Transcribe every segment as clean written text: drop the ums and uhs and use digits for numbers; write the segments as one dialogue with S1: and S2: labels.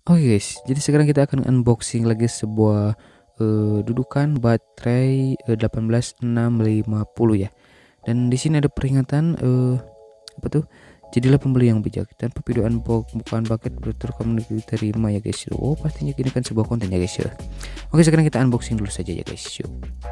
S1: Oke guys, jadi sekarang kita akan unboxing lagi sebuah dudukan baterai 18650 ya. Dan di sini ada peringatan apa tuh? Jadilah pembeli yang bijak. Tanpa video bukaan paket bertur kamu diterima ya guys. Oh, pastinya ini kan sebuah konten ya guys ya. Oke, sekarang kita unboxing dulu saja ya guys. Yuk.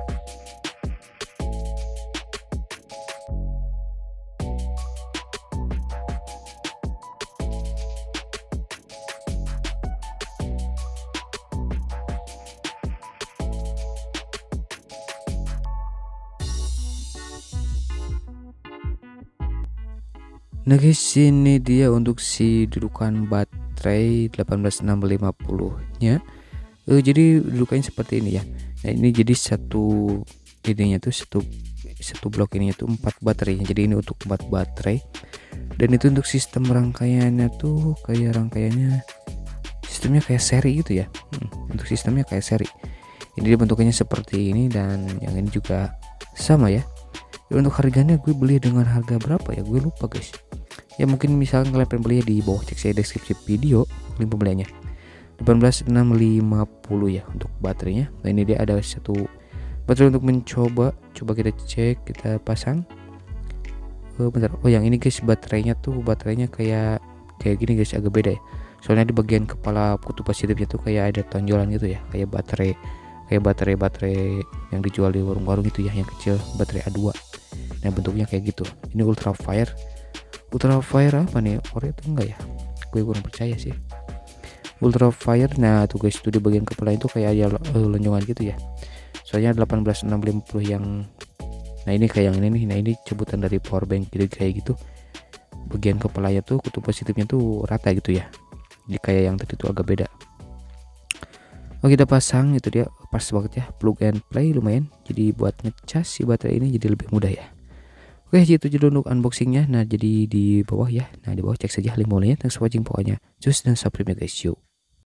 S1: Nah guys, ini dia untuk si dudukan baterai 18650 nya. Jadi dudukannya seperti ini ya. Nah ini jadi satu idenya tuh satu blok ininya tuh 4 baterainya. Jadi ini untuk 4 baterai. Dan itu untuk sistem rangkaiannya tuh kayak rangkaiannya sistemnya kayak seri gitu ya. Untuk sistemnya kayak seri. Jadi bentuknya seperti ini dan yang ini juga sama ya. Untuk harganya gue beli dengan harga berapa ya, gue lupa guys ya. Mungkin misalkan kalian pengen beli di bawah, cek saya deskripsi video link pembeliannya. 18650 ya untuk baterainya. Nah ini dia ada satu baterai untuk mencoba. Coba kita cek, kita pasang. Bentar, oh yang ini guys baterainya kayak gini guys, agak beda ya. Soalnya di bagian kepala kutub positifnya tuh kayak ada tonjolan gitu ya, kayak baterai yang dijual di warung-warung itu ya, yang kecil, baterai A2. Nah bentuknya kayak gitu. Ini Ultrafire apa nih, ori itu enggak ya, gue kurang percaya sih. Ultrafire, nah tuh guys, itu di bagian kepala itu kayak ada lonjongan gitu ya. Soalnya 18650 yang nah ini kayak yang ini nih. Nah ini cabutan dari powerbank, jadi kayak gitu. Bagian kepalanya tuh kutub positifnya tuh rata gitu ya, jadi kayak yang tadi tuh agak beda. Oh kita pasang, itu dia pas banget ya, plug and play lumayan. Jadi buat ngecas si baterai ini jadi lebih mudah ya. Oke, itu jadi untuk unboxingnya. Nah jadi di bawah ya, nah di bawah cek saja link molenya. Thanks for watching pokoknya. Just dan subscribe ya guys, yuk.